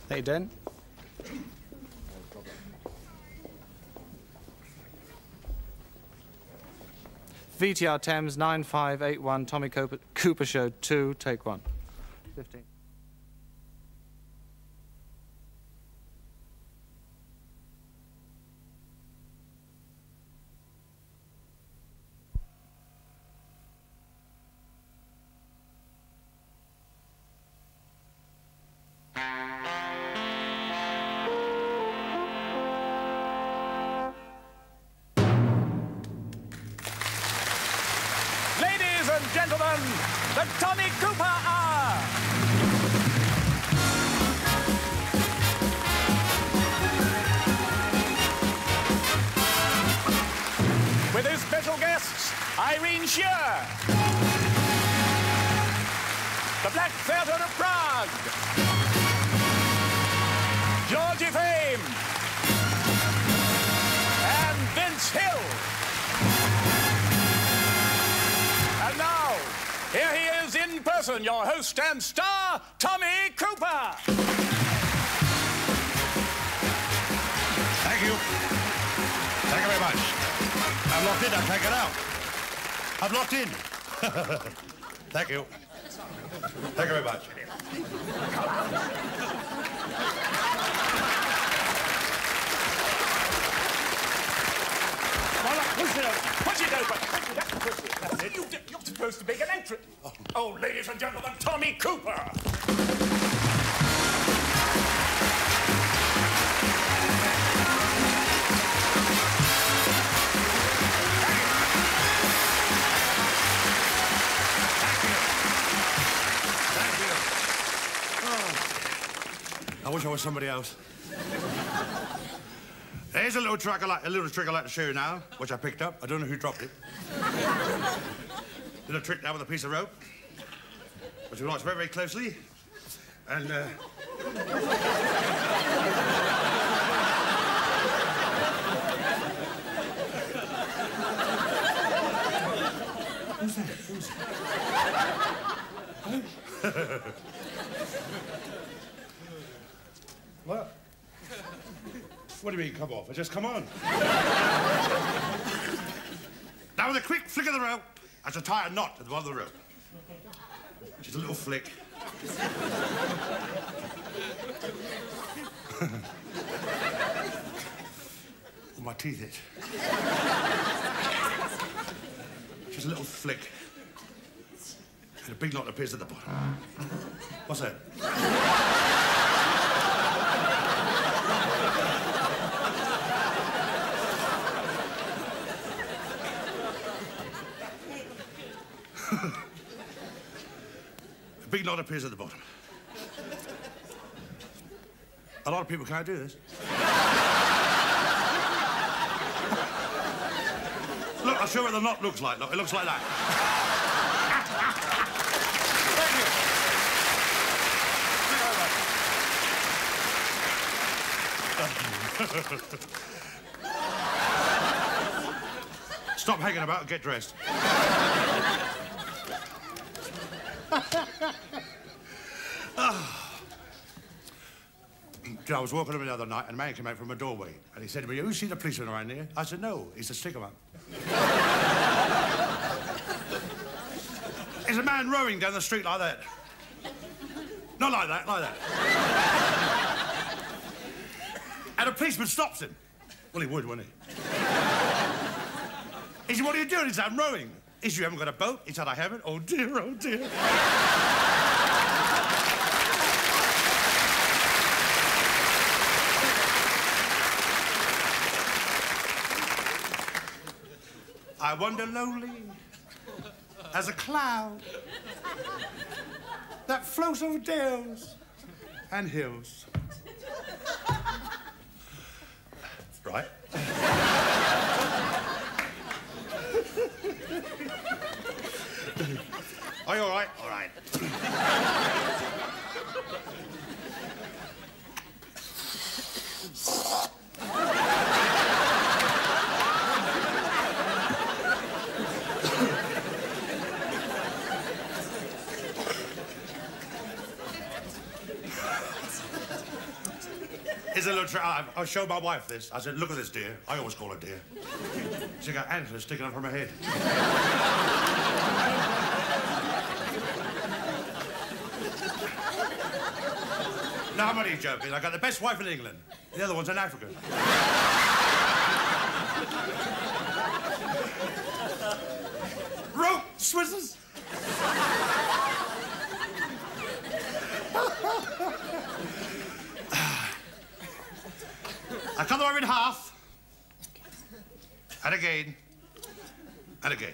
Hey, Den. VTR Thames 9581, Tommy Cooper Show 2, take 1. 15. Ladies and gentlemen, the Tommy Cooper Hour! With his special guests, Irene Shear, the Black Theatre of Prague, Georgie Fame, and Vince Hill. And now, here he is in person, your host and star, Tommy Cooper. Thank you. Thank you very much. I'm locked in, I can't get out. I'm locked in. Thank you. Thank you very much. Well, push it open. Push it open. Push it. That's it. You're supposed to make an entrance. Oh, ladies and gentlemen, Tommy Cooper. I wish I was somebody else. Here's a little trick I like to show you now, which I picked up. I don't know who dropped it. Little trick now with a piece of rope, which you watch very, very closely. And, Who's that? Who's that? What? What do you mean, come off? I just come on. Now, with a quick flick of the rope, I shall tie a knot at the bottom of the rope. Just a little flick. Oh, my teeth itch. Just a little flick. And a big knot appears at the bottom. What's that? A big knot appears at the bottom. A lot of people can't do this. Look, I'll show you what the knot looks like. Look, it looks like that. Thank you. Stop hanging about and get dressed. I was walking over the other night and a man came out from a doorway and he said to me, "Have you seen a policeman around here?" I said, "No, he's a stick-em-up." There's a man rowing down the street like that. Not like that, like that. And a policeman stops him. Well, he would, wouldn't he? He said, "What are you doing?" He said, "I'm rowing." He said, "You haven't got a boat?" He said, "I haven't." Oh, dear, oh, dear. I wander lonely as a cloud that floats over dales and hills. Right? Are you all right? All right. It's a little trick. I showed my wife this. I said, look at this deer. I always call her deer. She got antlers sticking up from her head. No, I'm only joking. I got the best wife in England. The other one's an African. Rope Swizzers. I cut the wire in half. And again. And again.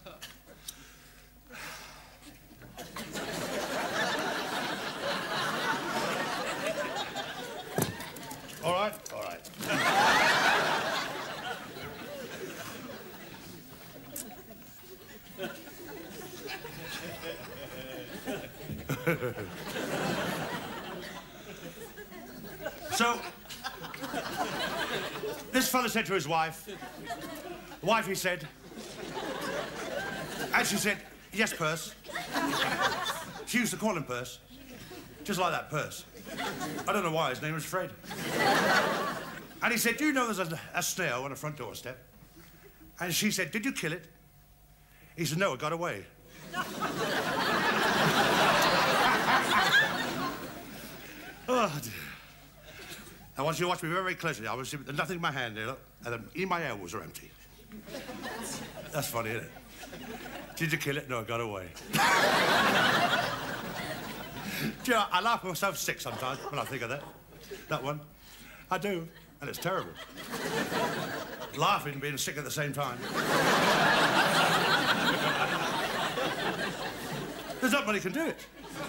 All right? All right. So, this fella said to his wife, he said, and she said, yes, Perce. She used to call him Perce, just like that, Perce. I don't know why his name was Fred. And he said, do you know there's a snail on the front doorstep? And she said, did you kill it? He said, no, it got away. Oh, dear. I want you to watch me very, very closely. I was nothing in my hand there, look, and then my elbows are empty. That's funny, isn't it? Did you kill it? No, it got away. Do you know, I laugh myself sick sometimes when I think of that. That one. I do, and it's terrible. Laughing and being sick at the same time. There's not many can do it.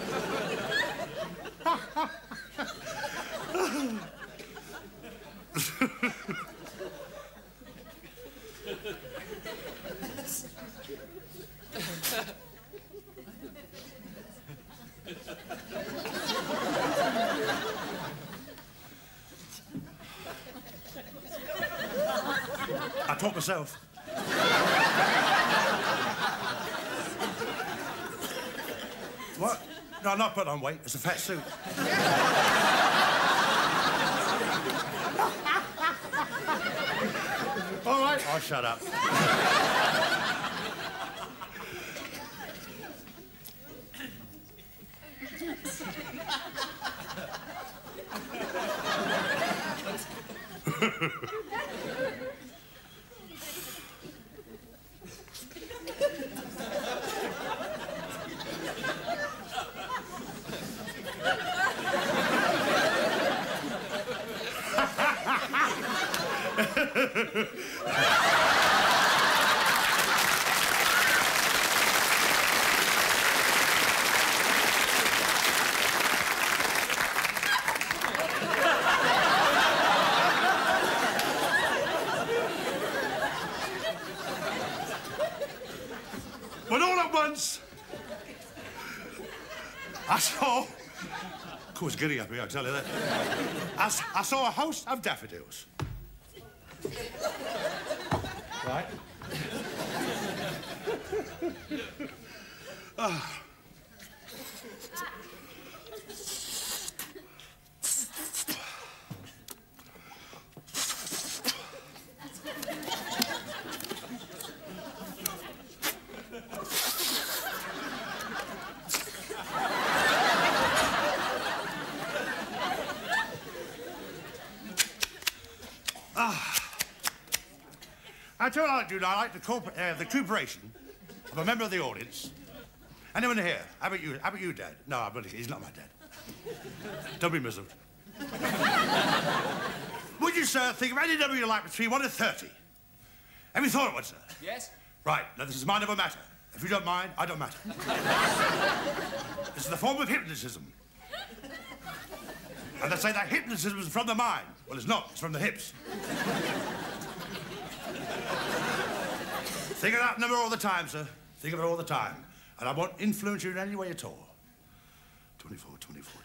I taught myself. What? No, I'm not putting on weight. It's a fat suit. All right. Oh, shut up. But all at once, I saw... Of course, giddy up here, I tell you that. I saw a host of daffodils. Right? I tell you what I like to do now. I like the cooperation of a member of the audience. Anyone here? How about you, Dad? No, he's not my dad. Don't be miserable. Would you, sir, think of any number you like between 1 and 30? Have you thought of one, sir? Yes. Right. Now, this is mind over matter. If you don't mind, I don't matter. This is the form of hypnotism. And they say that hypnotism is from the mind. Well, it's not. It's from the hips. Think of that number all the time, sir. Think of it all the time. And I won't influence you in any way at all. 24, 24,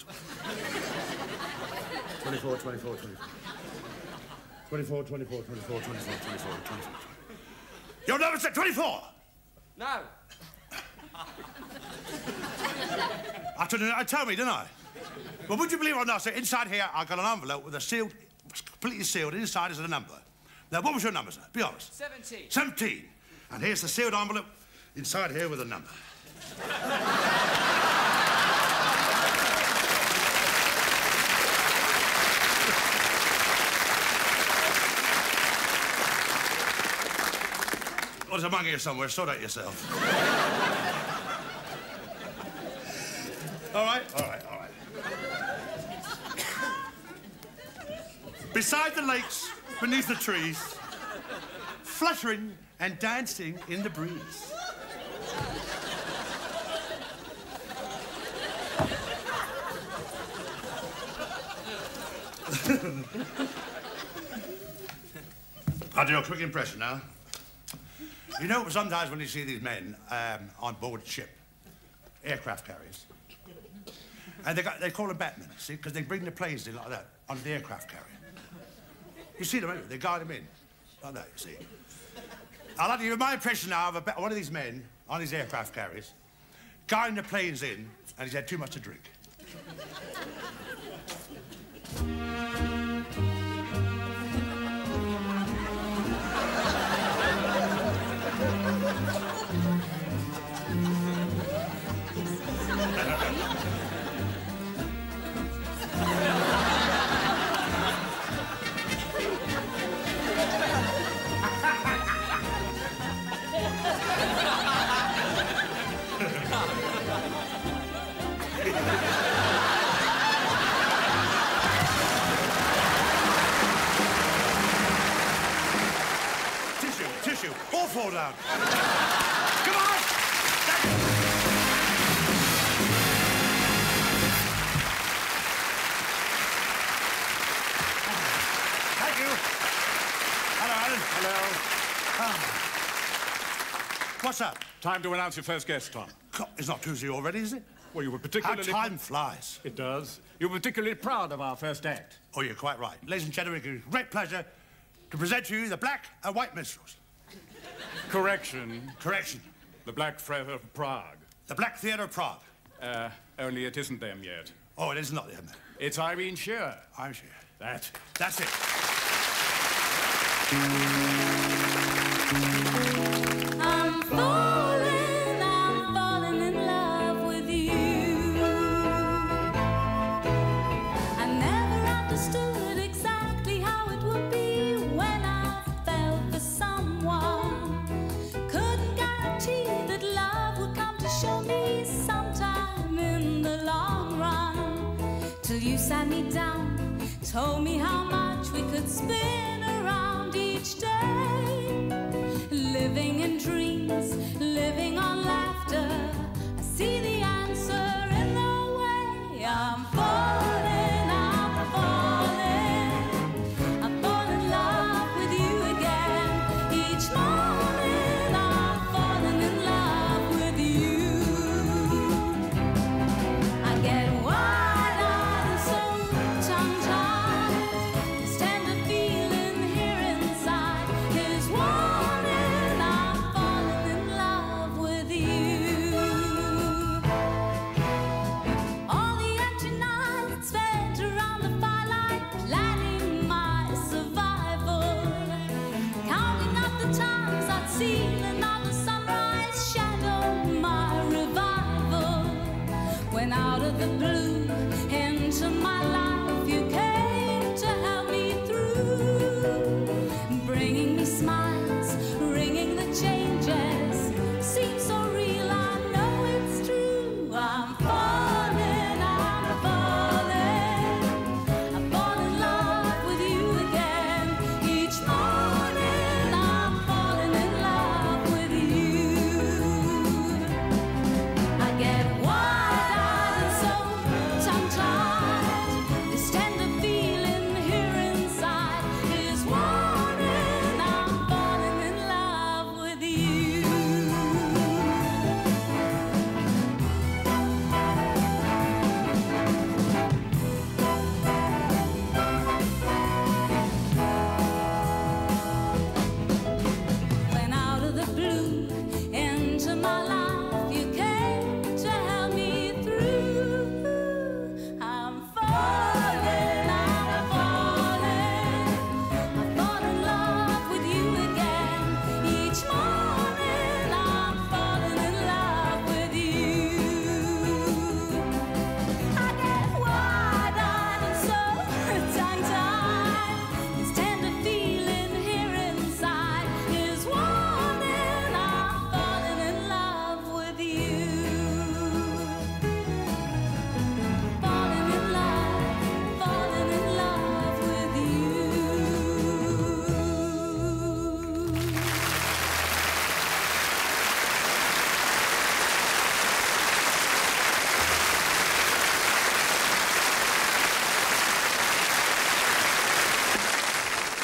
24. 24, 24, 24. 24, 24, 24, 24, 24, 24. Your number said 24? No. I told you, tell me, didn't I? Well, would you believe it or not, sir, inside here I got an envelope with a sealed, completely sealed, inside is a number. Now, what was your number, sir? Be honest. 17. 17. And here's the sealed envelope inside here with a number. Well, there's a monkey here somewhere. Sort out yourself. All right, all right, all right. Beside the lakes, beneath the trees, fluttering and dancing in the breeze. I'll do a quick impression now. You know, sometimes when you see these men on board ship, aircraft carriers, and they call them batmen, see, because they bring the planes in like that, on the aircraft carrier. You see them, don't you? They guide them in, like that, you see. I'd like to give you my impression now of one of these men on these aircraft carriers, guiding the planes in, and he's had too much to drink. Tissue, all fall down. Come on! Thank you. Hello, Alan. Hello. What's up? Time to announce your first guest, Tom. It's not Tuesday already, is it? Well, you were How particularly... time flies. It does. You were particularly proud of our first act. Oh, you're quite right. Ladies and gentlemen, it's a great pleasure to present to you the Black and White Minstrels. Correction. Correction. The Black Theatre of Prague. The Black Theatre of Prague. Only it isn't them yet. Oh, it is not them. It's Irene Shearer. I'm sure. That's it. I'm falling in love with you. I never understood exactly how it would be when I fell for someone. Couldn't guarantee that love would come to show me sometime in the long run. Till you sat me down, told me how much we could spin around each day. Living in dreams, living on laughter. I see the answer in the way I'm falling, I'm falling. I fall in love with you again. Each morning I'm falling in love with you. I get wide-eyed and so tongue-tied. This tender feeling here inside is warning. I'm falling in love with you.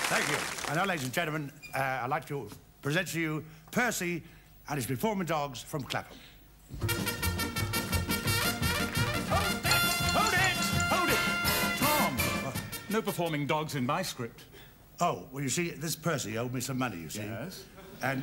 Thank you. And now, ladies and gentlemen, I'd like to present to you Percy and his performing dogs from Clapham. Hold it! Tom, no performing dogs in my script. Oh, well, you see, this Percy owed me some money, you see. Yes? And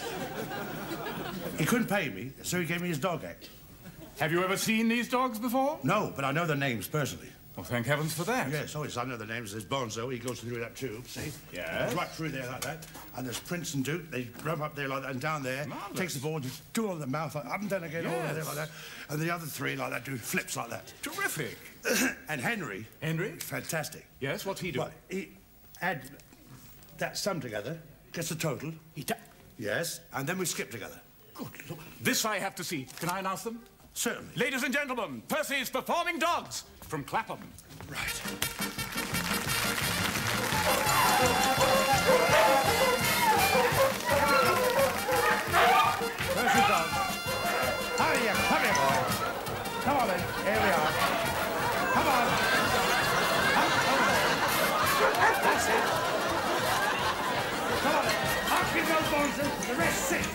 he couldn't pay me, so he gave me his dog act. Have you ever seen these dogs before? No, but I know their names personally. Well, thank heavens for that. Yes, oh, yes, I know the names. There's Bonzo, he goes through that tube, see? Yes. Right through there like that. And there's Prince and Duke, they rub up there like that, and down there, Marvellous. takes the ball, just do all the mouth, like, up and down again, all over there Yes. like that. And the other three like that do flips like that. Terrific. And Henry. Henry? Fantastic. Yes, what's he doing? Well, he add that sum together, gets the total. Yes, and then we skip together. Good Lord. This I have to see. Can I announce them? Certainly. Ladies and gentlemen, Percy's Performing Dogs from Clapham. Right. Percy Dog. Hurry up, come here, boy. Come on, then. Here we are. Come on. Up over there. That's it. Come on, then. Up you go, Bonzo. The rest sit.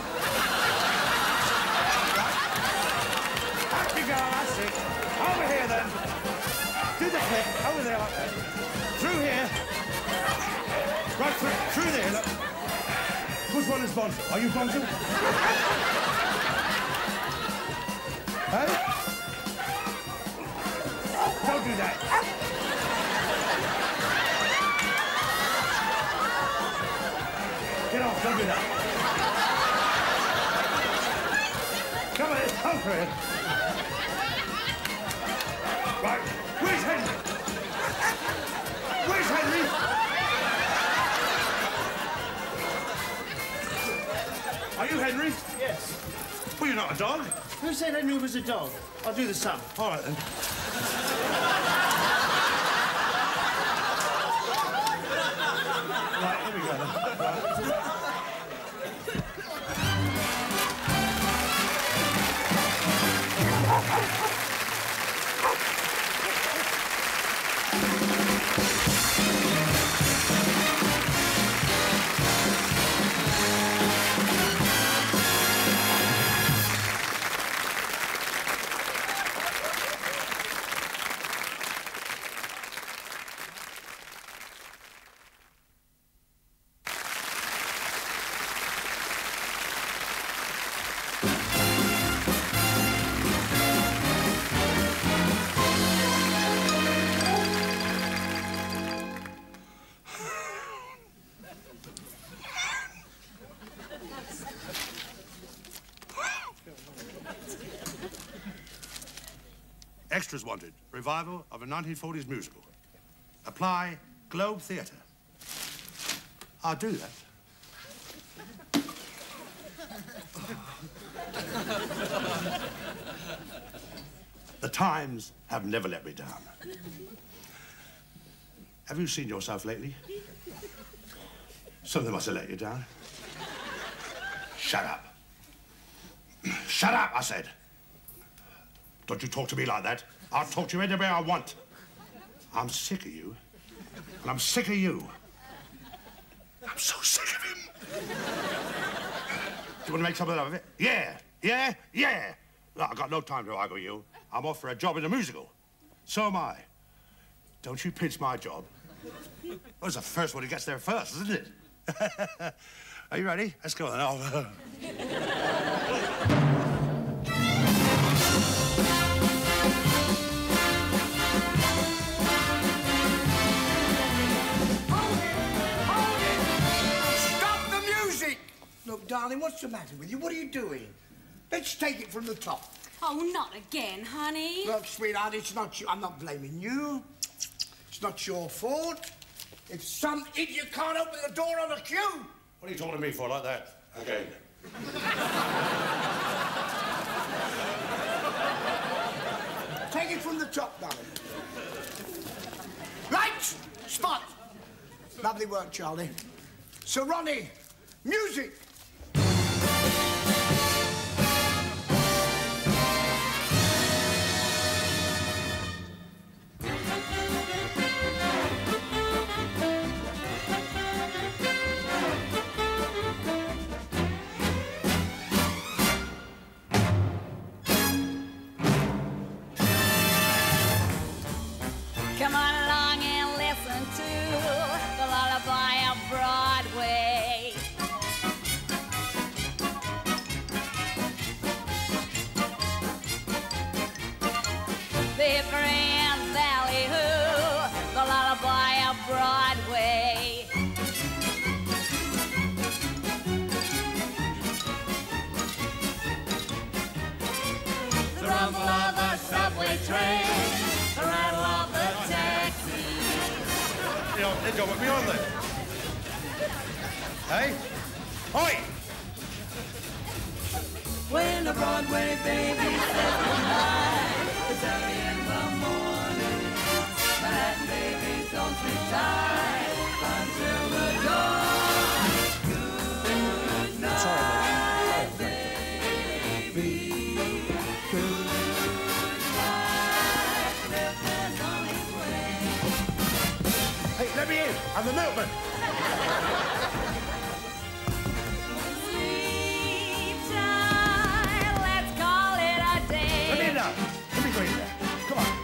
Up you go, that's it. Over here, then. Do the flip. Over there, like that. Through here. Right through there, look. Which one is Bonzo? Are you Bonzo? Hey? Don't do that. Get off, don't do that. Come on, over here. Right, where's Henry? Where's Henry? Are you Henry? Yes. Well, you're not a dog. Who said Henry was a dog? I'll do the sum. All right, then. Right, here we go, then. Right. Extras wanted. Revival of a 1940s musical. Apply Globe Theatre. I'll do that. The Times have never let me down. Have you seen yourself lately? Something must have let you down. Shut up. Shut up, I said. Don't you talk to me like that. I'll talk to you any way I want. I'm sick of you. And I'm sick of you. I'm so sick of him. Do you want to make something of it? Yeah. Yeah. Yeah. Look, I've got no time to argue with you. I'm off for a job in a musical. So am I. Don't you pinch my job. Well, it's the first one who gets there first, isn't it? Are you ready? Let's go then. Look, darling, what's the matter with you? What are you doing? Let's take it from the top. Oh, not again, honey. Look, sweetheart, it's not you. I'm not blaming you. It's not your fault. If some idiot can't open the door on the queue. What are you talking to me for like that? Okay. Take it from the top, darling. Right, spot. Lovely work, Charlie. Sir Ronnie, music. They go with me, aren't they? Hey? Oi! When the Broadway baby says goodnight, it's early in the morning. Manhattan babies don't sleep tight until the dawn. Good night, baby. Good night, Clifford's on his way. Hey, let me in. I'm the milkman. Sleep tight, let's call it a day. Let me in now. Let me go in there. Come on.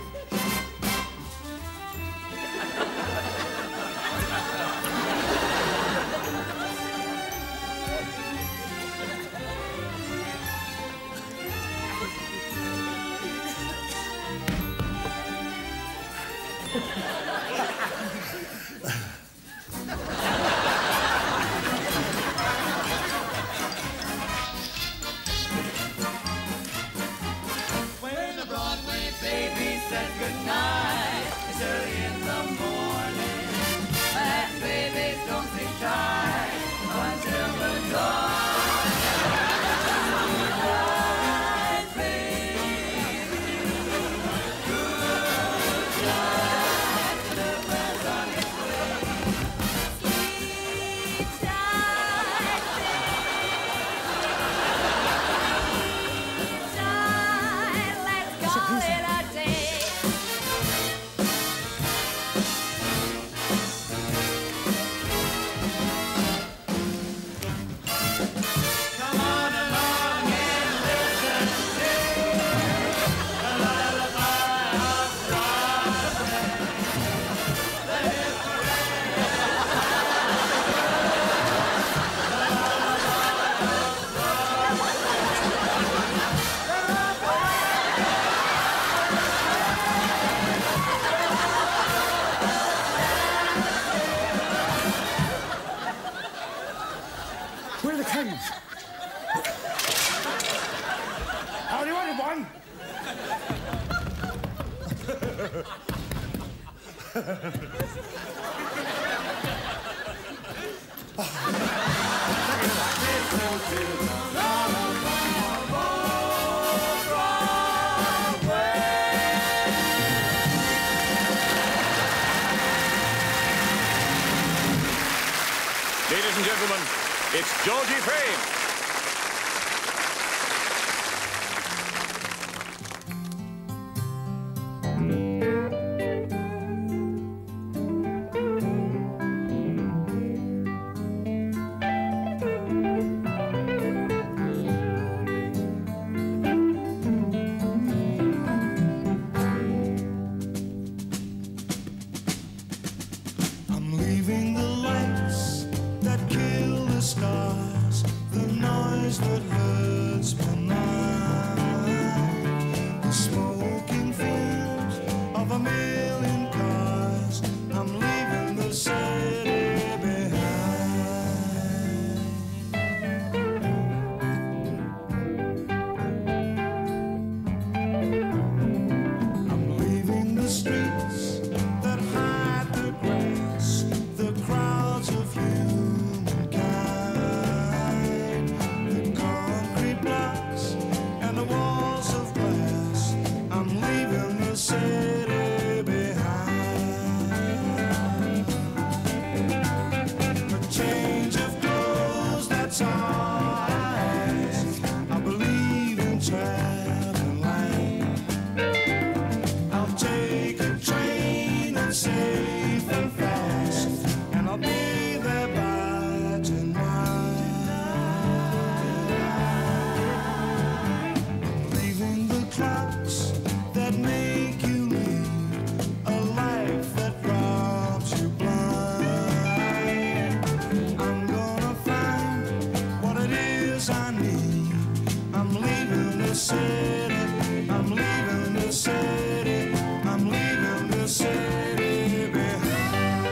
When the Broadway baby says goodnight, it's early in the morning. And babies don't sleep tight until the dawn. Goodnight, baby. Goodnight, Clifford's on his way. Sleep tight, tight, let's call it a day. Come on along and listen to the lullaby of Broadway. The hip Where are the cans? How do you want one? Ladies and gentlemen, it's Georgie Fame. I'm leaving the lights that kill the stars, the noise that hurts my mind, the smoking fumes of a million cars. I'm leaving the city behind. I'm leaving the streets that hide the grass, the crowds of humankind, the concrete blocks and the walls of glass. I'm leaving the city behind. A change of clothes, that's all I ask. I believe in traveling light. I'll take a train that's safe and fast, and I'll be there by tonight. I'm leaving the clocks that make you lead a life that robs you blind. I'm gonna find what it is I need. I'm leaving the city. I'm leaving the city. I'm leaving the city behind.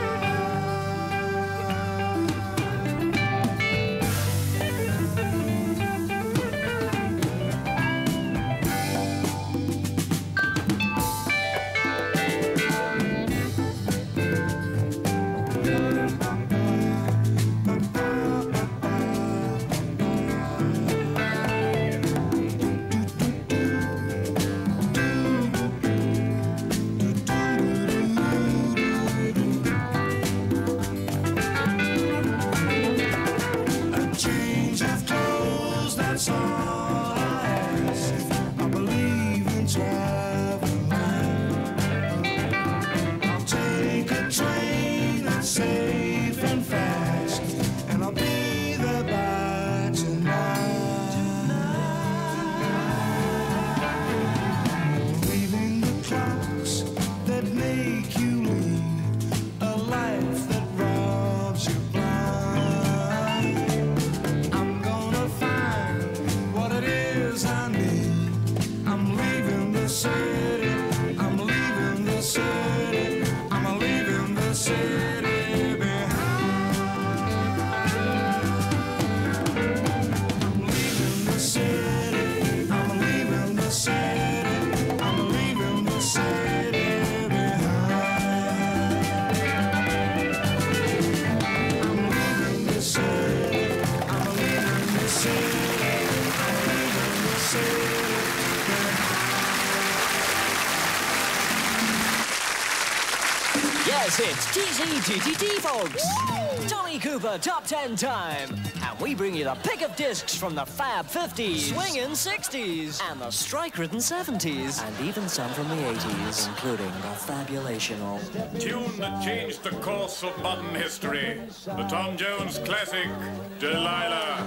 It's TCTTT, folks. Tommy Cooper Top 10 time. And we bring you the pick of discs from the Fab 50s, swingin' 60s, and the strike-ridden 70s, and even some from the 80s, including the Fabulational. Tune that changed the course of modern history. The Tom Jones classic, Delilah.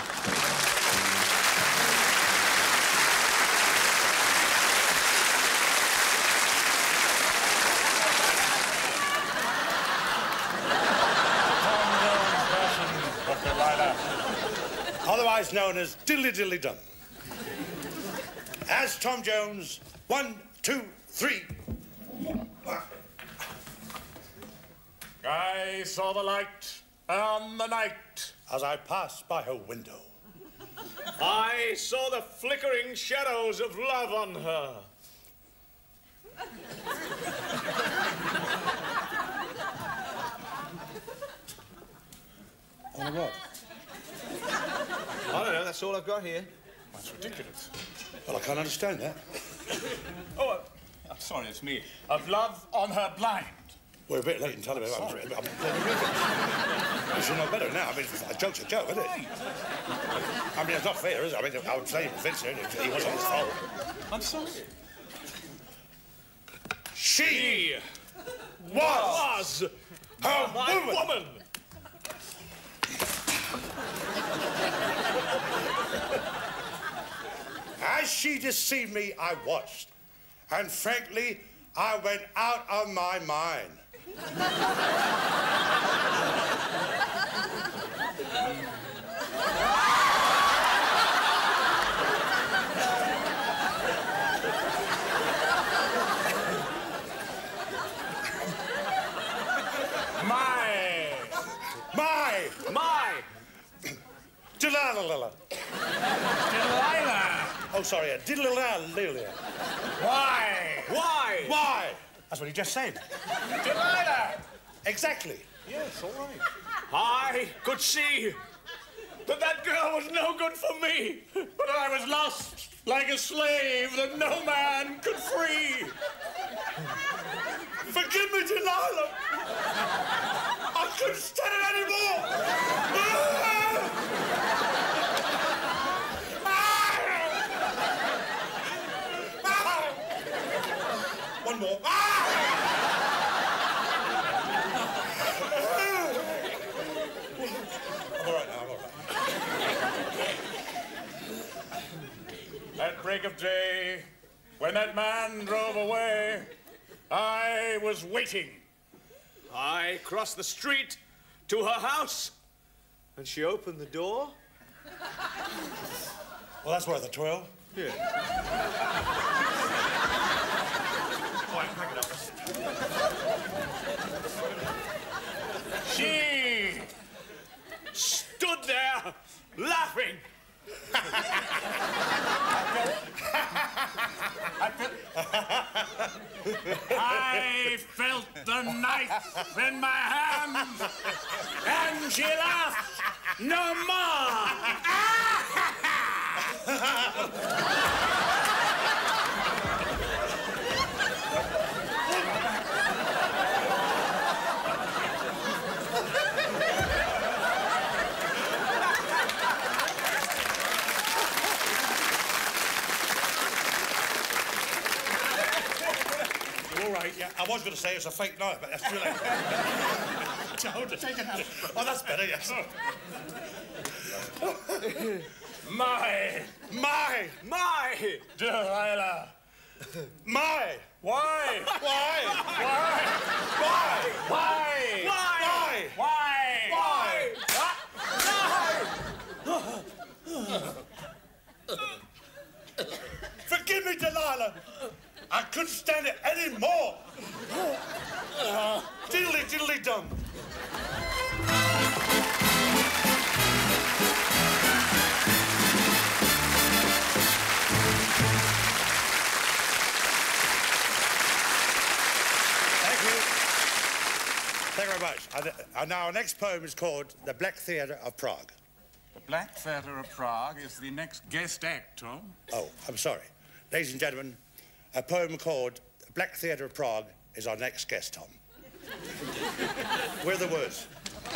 Otherwise known as Diddly Diddly Dum. As Tom Jones, 1, 2, 3. I saw the light on the night as I passed by her window. I saw the flickering shadows of love on her. On what? I don't know, that's all I've got here. That's ridiculous. Well, I can't understand that. Oh, I'm sorry, it's me. Of love on her blind. We're a bit late in telling me. I'm should know better now. I mean, a joke's a joke, isn't it? I mean, it's not fair, is it? I mean, I would say Vincent, he wasn't his fault. I'm sorry. She was a woman. As she deceived me, I watched. And frankly, I went out of my mind. My. Delilah. Delilah. Oh, sorry, Delilah. Why? That's what he just said. Delilah. Exactly. Yes, all right. I could see that girl was no good for me, but I was lost like a slave that no man could free. Forgive me, Delilah. I couldn't stand it anymore. One more. I'm all right now, I'm all right. At break of day, when that man drove away, I was waiting. I crossed the street to her house, and she opened the door. Well, that's worth a twirl. Yeah. All right, pack it up. She stood there laughing. I felt the knife in my hand, and she laughed no more. All right, yeah. I was going to say it's a fake knife, but that's too late. Take it out. Oh, that's better, yes. My Delilah. My. Why? Forgive me, Delilah. I couldn't stand it anymore. Diddly diddly dum. Thank you. Thank you very much. And now our next poem is called The Black Theatre of Prague. The Black Theatre of Prague is the next guest act, Tom. Oh, I'm sorry. Ladies and gentlemen, a poem called The Black Theatre of Prague is our next guest, Tom. Where are the words?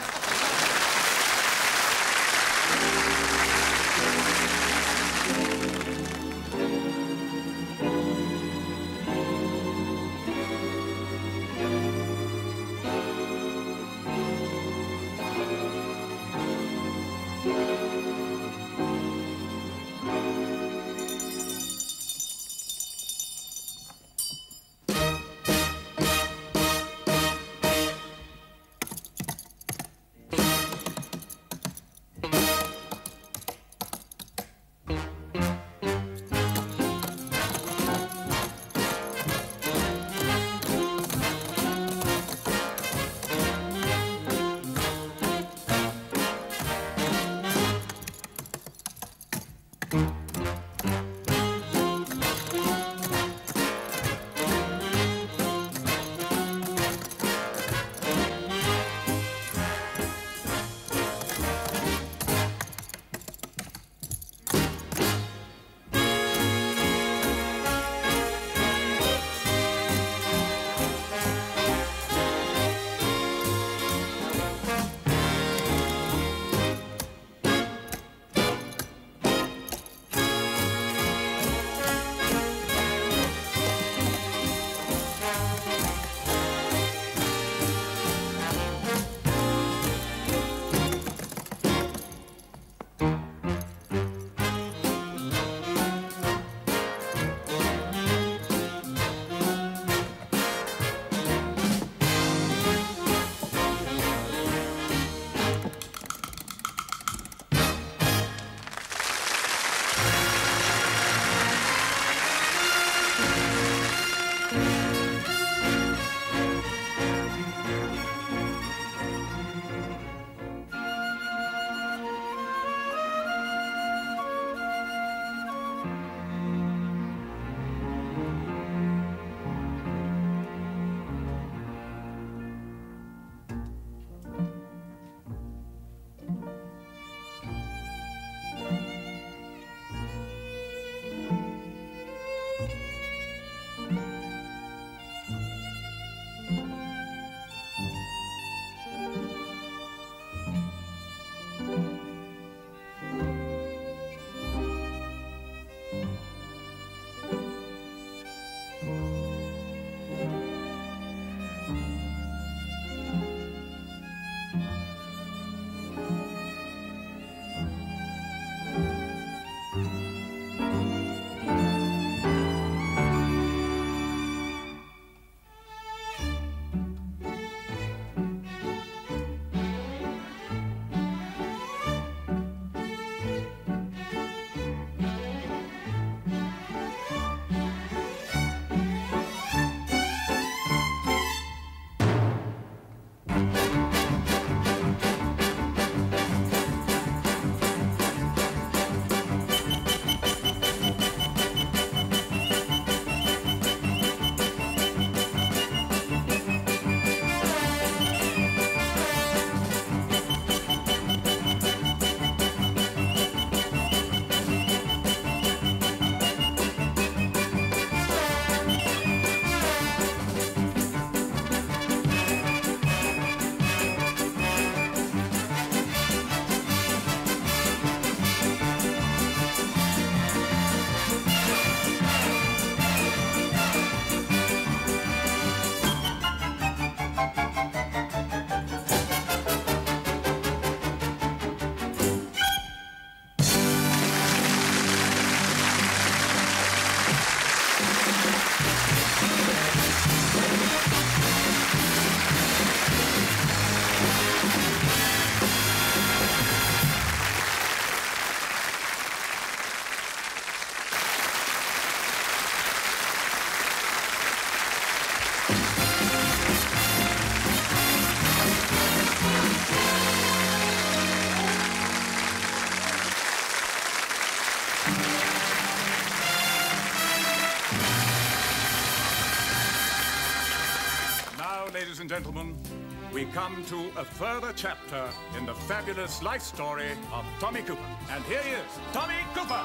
ladies and gentlemen, we come to a further chapter in the fabulous life story of Tommy Cooper. And here he is, Tommy Cooper.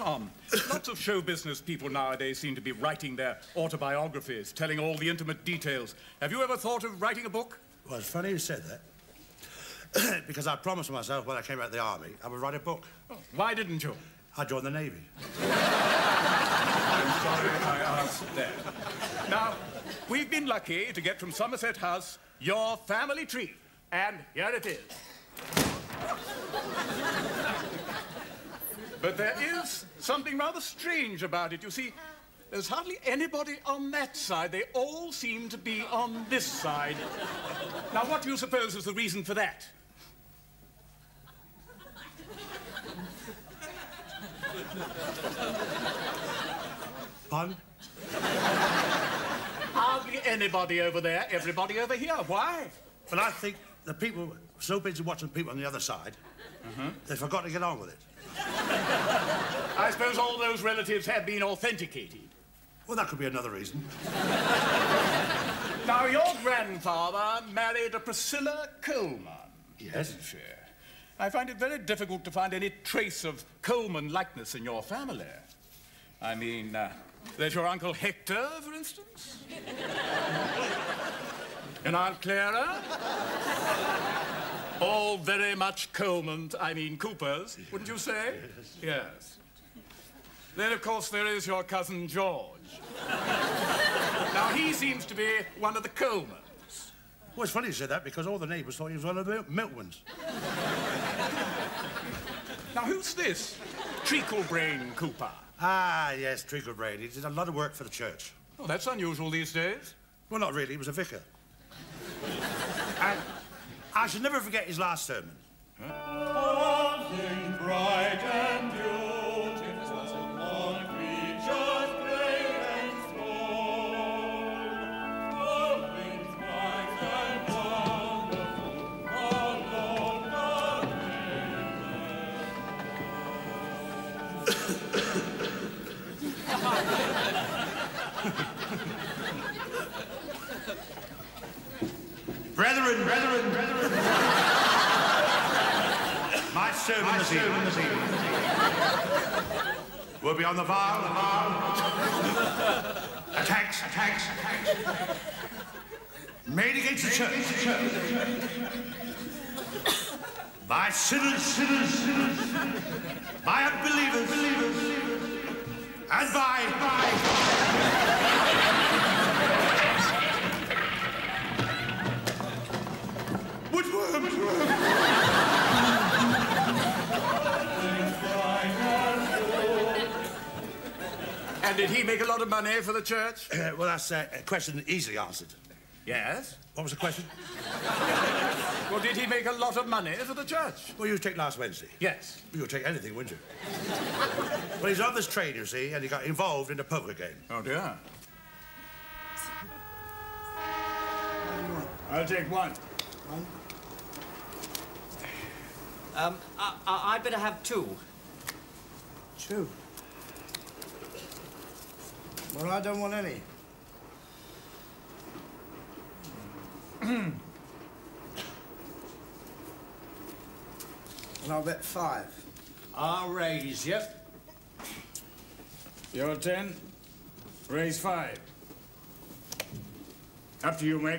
Tom, lots of show business people nowadays seem to be writing their autobiographies, telling all the intimate details. Have you ever thought of writing a book? Well, it's funny you said that. Because I promised myself when I came out of the army, I would write a book. Oh, why didn't you? I joined the Navy. I'm sorry I asked that. Now, we've been lucky to get from Somerset House your family tree, and here it is. But there is something rather strange about it. You see, there's hardly anybody on that side. They all seem to be on this side. Now, what do you suppose is the reason for that? Pardon? Hardly anybody over there, everybody over here. Why? But I think the people were so busy watching people on the other side, they forgot to get on with it. I suppose all those relatives have been authenticated. Well, that could be another reason. Now, your grandfather married a Priscilla Coleman. Yes. Didn't she? I find it very difficult to find any trace of Coleman likeness in your family. I mean, there's your Uncle Hector, for instance. And Aunt Clara. All very much Coleman, I mean Coopers, wouldn't you say? Yes. Then, of course, there is your cousin George. Now, he seems to be one of the Colemans. Well, it's funny you said that because all the neighbours thought he was one of the Miltmans. Now, who's this? Treaclebrain Cooper. Ah, yes, Treaclebrain. He did a lot of work for the church. Oh, that's unusual these days. Well, not really. He was a vicar. And I shall never forget his last sermon. All things bright and beautiful, all creatures great and small, all things bright and wonderful, all Lord God Brethren, my sermon this evening will be on the attacks made against the church by sinners, by unbelievers, and by And did he make a lot of money for the church? Well, that's a question easily answered. Yes. What was the question? Well, did he make a lot of money for the church? Well, you take last Wednesday. Yes. You would take anything, wouldn't you? Well, he's on this train, you see, and he got involved in a poker game. Oh, dear. I'll take one. I'd better have two. Two. Well, I don't want any. And I'll bet 5. I'll raise, yep. You're 10. Raise 5. Up to you, mate.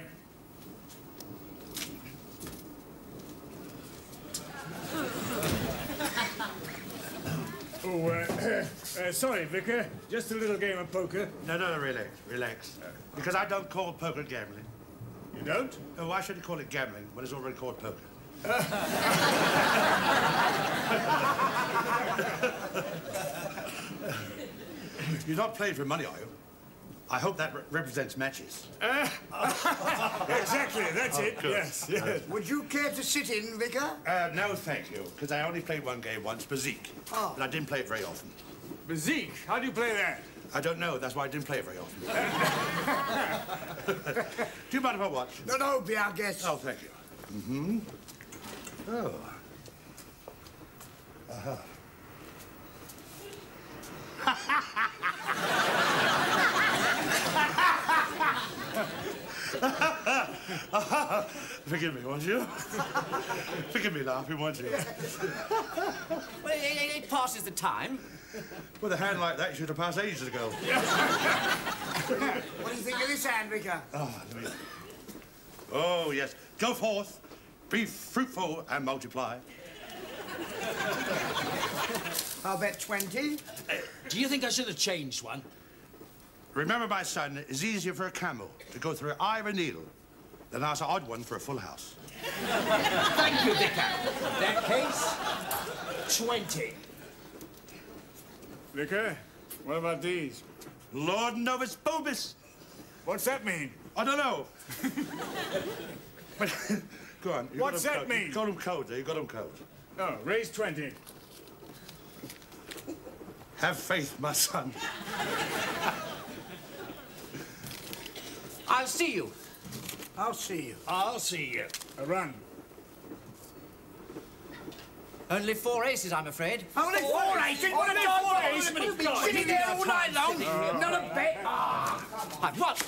Oh, sorry, Vicar. Just a little game of poker. No, relax. Because I don't call poker gambling. You don't? Oh, why should you call it gambling when it's already called poker? You're not playing for money, are you? I hope that represents matches. Exactly, that's it. Good. Yes. Would you care to sit in, Vicar? No, thank you, because I only played one game once, Bezique. Oh. And I didn't play it very often. Bezique? How do you play that? I don't know, that's why I didn't play it very often. Do you mind if I watch? No, be our guest. Oh, thank you. Mm-hmm. Oh. Uh-huh. Forgive me, won't you? Forgive me laughing, won't you? Well, it passes the time. With a hand like that, you should have passed ages ago. What do you think of this hand, Vicar? Oh, yes. Go forth, be fruitful and multiply. I'll bet 20. Do you think I should have changed one? Remember, my son, it's easier for a camel to go through an eye of a needle than ask an odd one for a full house. Thank you, Vicar. In that case, 20. Vicar, what about these? Lord Novus Bobus. What's that mean? I don't know. But, go on. You What's got 'em that cold. mean? You got 'em cold, you got 'em cold. Oh, raise 20. Have faith, my son. I'll see you. I'll see you. I'll see you. A run. Only 4 aces, I'm afraid. Only 4 aces? What a Only dog! 4 aces? Sitting there all night long. Not a bet. What?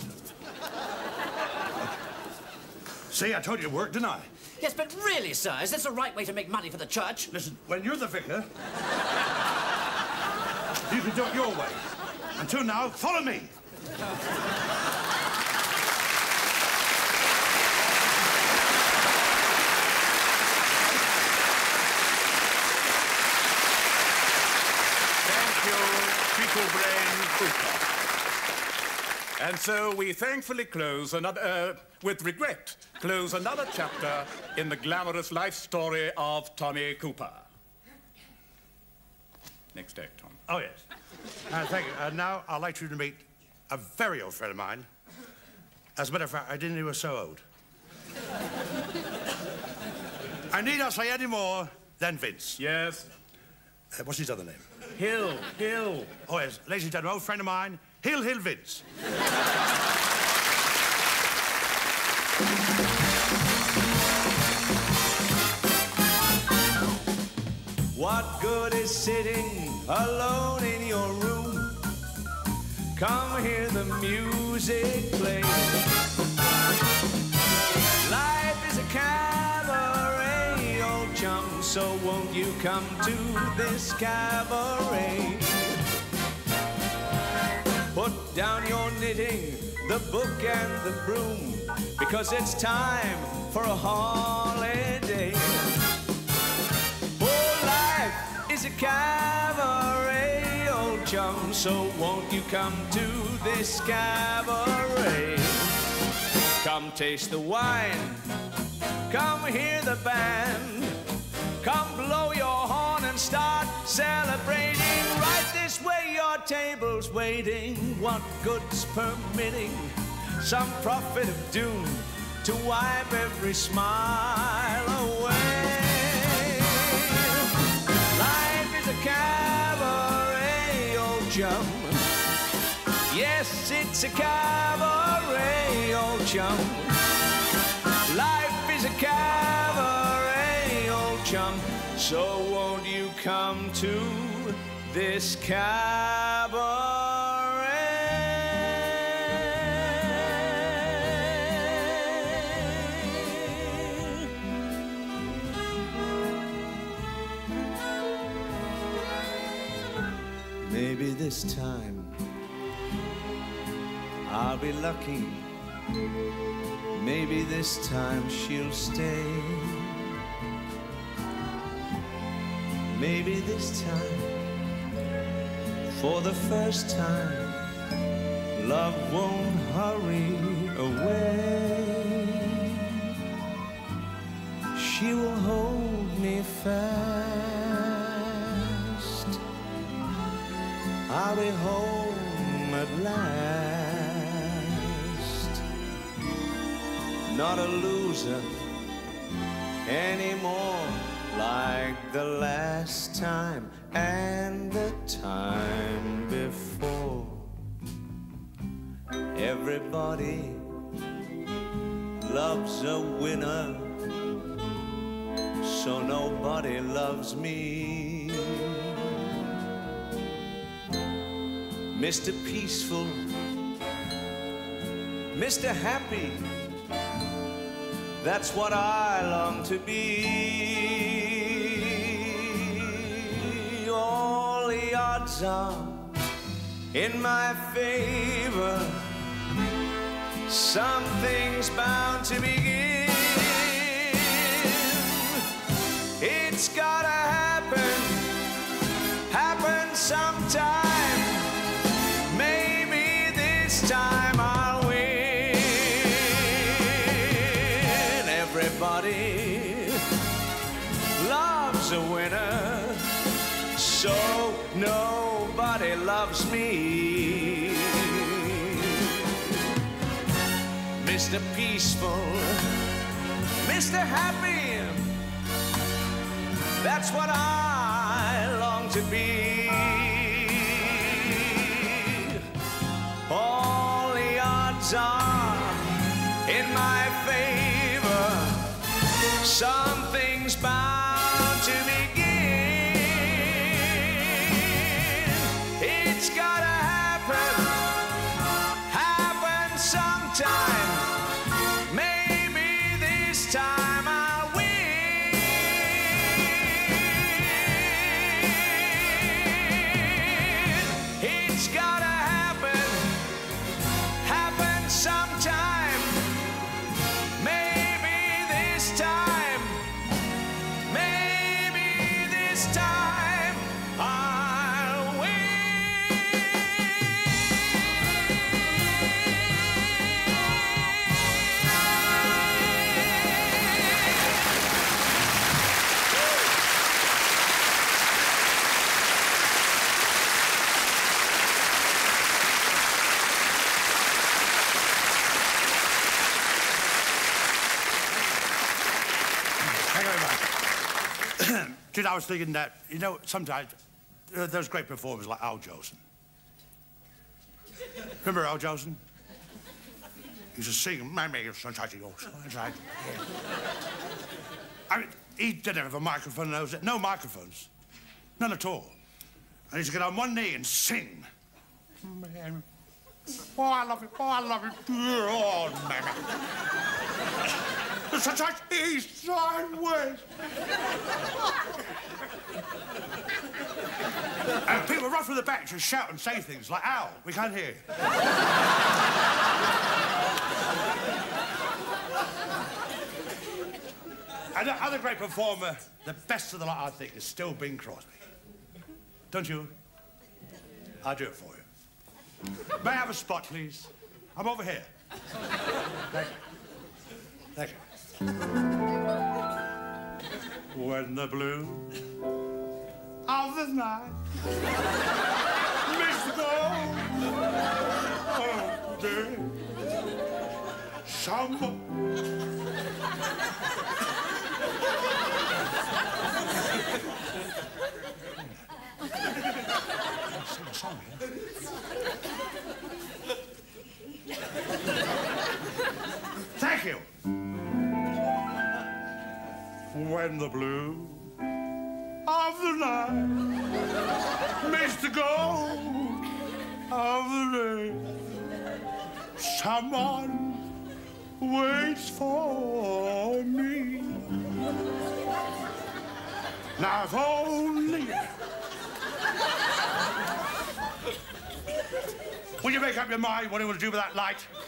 See, I told you it worked, didn't I? Yes, but really, sir, is this the right way to make money for the church? Listen, when you're the vicar, you can do it your way. Until now, follow me. Thank you, Treacle Brain Cooper. And so we thankfully close another, with regret, close another chapter in the glamorous life story of Tommy Cooper. Next act, Tom. Oh, yes. Thank you. Now, I'd like you to meet a very old friend of mine. As a matter of fact, I didn't know he was so old. I need not say any more than Vince. Yes? What's his other name? Hill. Oh, yes. Ladies and gentlemen, old friend of mine, Hill Vince. What good is sitting alone in your room? Come hear the music play. Life is a cabaret, old chum, so won't you come to this cabaret? Put down your knitting, the book and the broom, because it's time for a holiday. Is a cabaret, old chum, so won't you come to this cabaret? Come taste the wine, come hear the band, come blow your horn and start celebrating. Right this way, your table's waiting, what good's permitting? Some prophet of doom to wipe every smile away. Cabaret, old chum. Yes, it's a cabaret, old chum. Life is a cabaret, old chum. So won't you come to this cabaret? Maybe this time I'll be lucky. Maybe this time she'll stay. Maybe this time, for the first time, love won't hurry away. She will hold me fast. I'll be home at last. Not a loser anymore, like the last time and the time before. Everybody loves a winner, so nobody loves me. Mr. Peaceful, Mr. Happy, that's what I long to be. All the odds are in my favor, something's bound to begin. It's gotta happen, happen sometime. Maybe this time I'll win. Everybody loves a winner, so nobody loves me. Mr. Peaceful, Mr. Happy, that's what I long to be. All the odds are in my favor, something's bound to begin. It's gotta happen, happen sometime. Maybe this time I'll win. It's gotta happen, happen sometime. Maybe this time, maybe this time I'll win. Thank you very much. Just, I was thinking that, you know, sometimes those great performers like Al Jolson. Remember Al Jolson? He used to sing, "My man is sunshine." I mean, he didn't have a microphone, no microphones. None at all. And he used to get on one knee and sing. Man. Oh, I love it. Oh, I love it. Oh, man. Such a east side west. And people run from the back to shout and say things like, "Al, we can't hear you." And the other great performer, the best of the lot, I think, is still Bing Crosby. Don't you? I'll do it for you. May I have a spot, please? I'm over here. Thank you. Thank you. When the blue of the night makes the gold of the day, someone sing a song here. Thank you. When the blue of the night meets the gold of the day, someone waits for me. Now if only will you make up your mind what you want to do with that light?